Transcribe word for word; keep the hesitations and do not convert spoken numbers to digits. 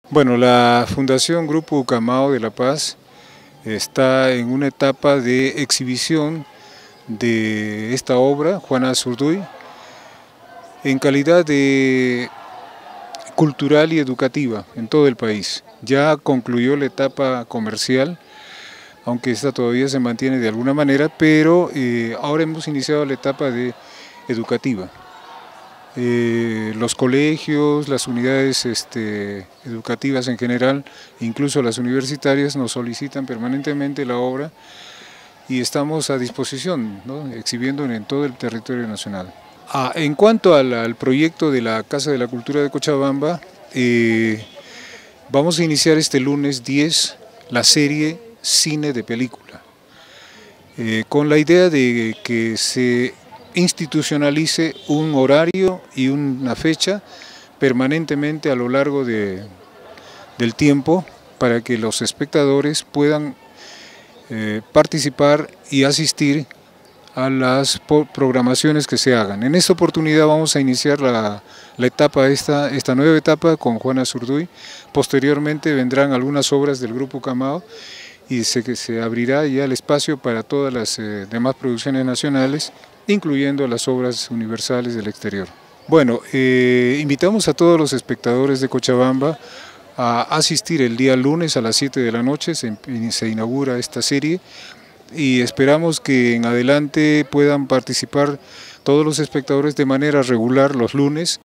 Bueno, la Fundación Grupo Ucamao de La Paz está en una etapa de exhibición de esta obra, Juana Zurduy, en calidad de cultural y educativa en todo el país. Ya concluyó la etapa comercial, aunque esta todavía se mantiene de alguna manera, pero eh, ahora hemos iniciado la etapa de educativa. Eh, los colegios, las unidades este, educativas en general, incluso las universitarias, nos solicitan permanentemente la obra y estamos a disposición, ¿no?, exhibiendo en todo el territorio nacional. Ah, en cuanto al, al proyecto de la Casa de la Cultura de Cochabamba, eh, vamos a iniciar este lunes diez la serie Cine de Película, eh, con la idea de que se institucionalice un horario y una fecha permanentemente a lo largo de, del tiempo para que los espectadores puedan eh, participar y asistir a las programaciones que se hagan. En esta oportunidad vamos a iniciar la, la etapa, esta, esta nueva etapa con Juana Zurduy. Posteriormente vendrán algunas obras del Grupo Ucamao y se, se abrirá ya el espacio para todas las eh, demás producciones nacionales, incluyendo las obras universales del exterior. Bueno, eh, invitamos a todos los espectadores de Cochabamba a asistir el día lunes a las siete de la noche, se, se inaugura esta serie y esperamos que en adelante puedan participar todos los espectadores de manera regular los lunes.